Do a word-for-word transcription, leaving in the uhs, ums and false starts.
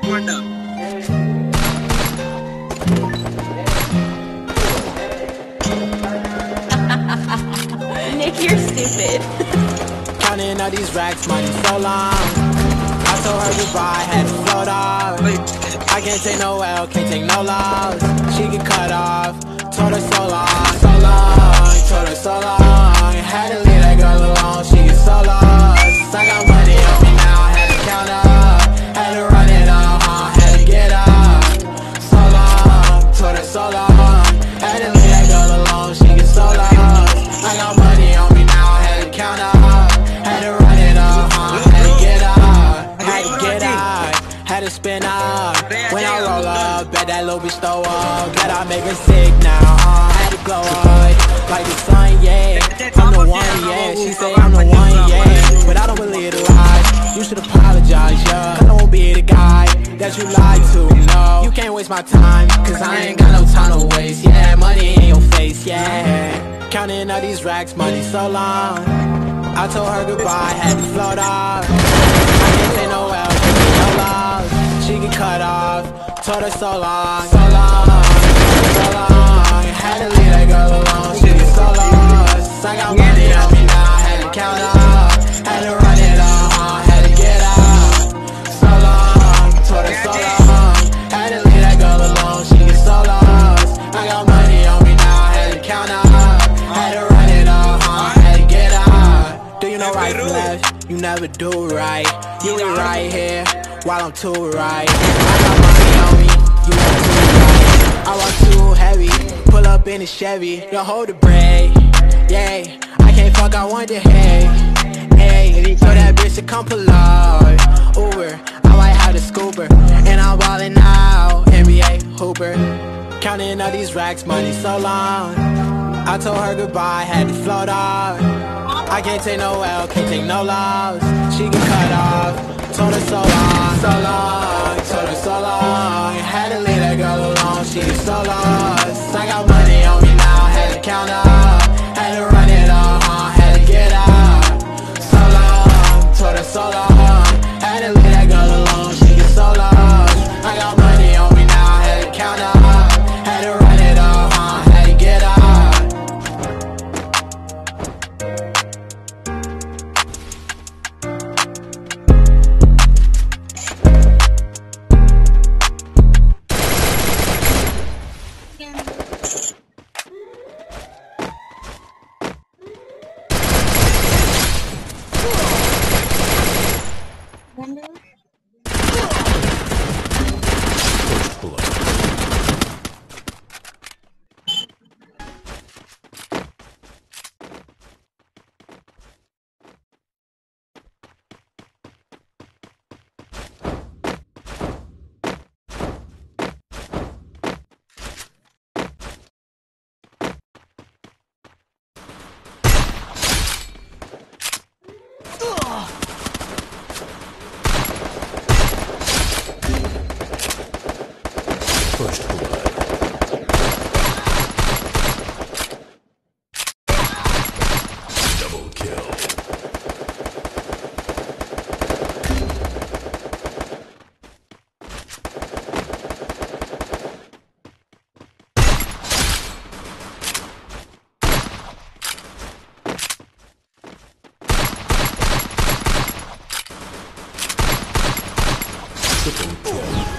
Nick, you're stupid. Counting all these racks, money so long. I told her goodbye, had to float off. I can't take no L, can't take no loss. She get cut off, told her so long, so long, told her so long. Had to leave that girl alone, she get so lost. I got money on me now, had to count up. Had to run it up, huh, had to get up. So long, told her so long. Had to leave that girl alone, she get so lost. I got money on me now, had to count up. Had to run it up, huh, had to get up. Had to get up, had to spin up. When I roll up, bet that little bitch throw up. Bet I make her sick now, huh, had to glow up. Like the sun, yeah, I'm the one, yeah. She say I'm the one, yeah, but I don't believe the lies. You should apologize, yeah, I won't be the guy that you lied to, no. You can't waste my time, cause I ain't got no time to waste. Yeah, money in your face, yeah. Counting all these racks, money so long. I told her goodbye, had to float off. I can't take no L, can't take no loss. She get cut off, told her so long, so long, so long. Had to leave that girl alone, she get so lost. I got money on me now, had to count up. Had to run it up, huh, had to get up. So long, told her so long. Had to leave that girl alone, she get so lost. I got money on me now, had to count up. Had to run it up, huh, had to get up. Do you know right from left? You never do right. You ain't right here, while I'm too right. I got money on me, you want too right. I walk too heavy, pull up in a Chevy. Don't hold the brake, yeah. I can't fuck, I want the hay. Hey, so that bitch to come pull up. Uber, I might have the scooper. And I'm ballin' out, N B A hooper. Counting all these racks, money so long. I told her goodbye, had to float off. I can't take no L, can't take no loss. She get cut off, told her so long, so long, told her so long. Had to leave that girl alone, she get so lost. I got money on me now, had to count up. Had to run it up, huh, had to get up. So long, told her so long. Had to leave that girl alone, she get so lost. I got money on me now, had to count up. Had to run it up, huh, had to get up. First blood. Double kill. Triple kill.